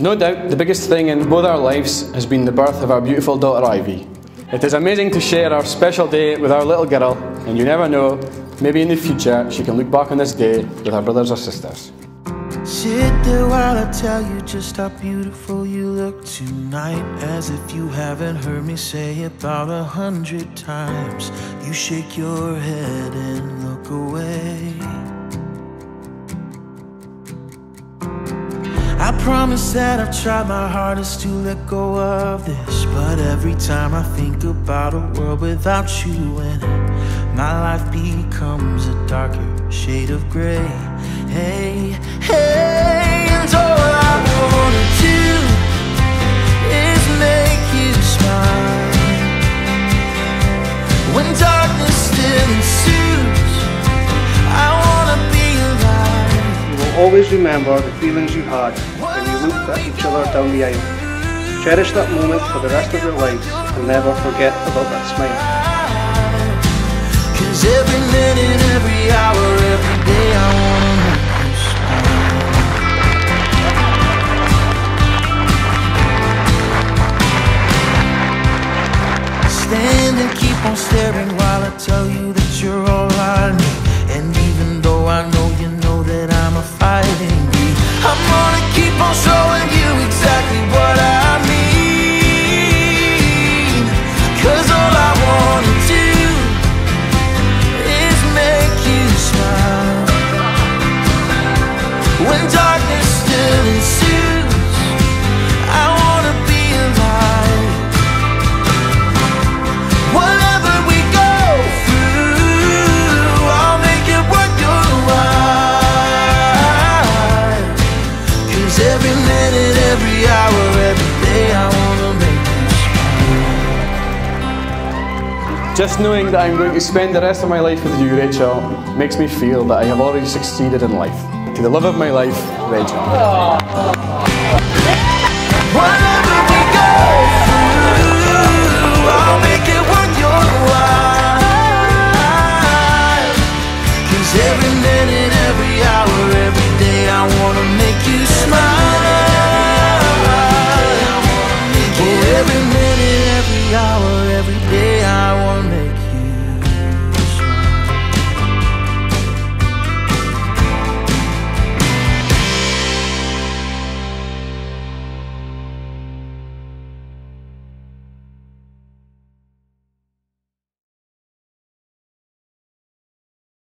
No doubt, the biggest thing in both our lives has been the birth of our beautiful daughter Ivy. It is amazing to share our special day with our little girl, and you never know, maybe in the future she can look back on this day with her brothers or sisters. Sit there while I tell you just how beautiful you look tonight. As if you haven't heard me say about 100 times. You shake your head and look away. I promise that I've tried my hardest to let go of this, but every time I think about a world without you in it, my life becomes a darker shade of gray. Hey, hey, and all I wanna do is make you smile. When darkness still ensues, I wanna be alive. You will always remember the feelings you had when you looked at each other down the aisle. Cherish that moment for the rest of your lives and never forget about that smile. 'Cause every minute, every hour, every day I wanna make you smile. Stand and keep on staring while I tell you that you're all I need. And even though I know you know that I'm a fighting breed, I'm gonna keep on showing you exactly what I mean. 'Cause all I wanna do is make you smile. When darkness still ensues, I wanna be alive. Whatever we go through, I'll make it worth your while. 'Cause every minute, every hour, every day I wanna make you smile. Just knowing that I'm going to spend the rest of my life with you, Rachel, makes me feel that I have already succeeded in life. To the love of my life, Rachel. Whatever we go through, I'll make it worth your while. 'Cause every minute, every hour, every day I wanna make you smile.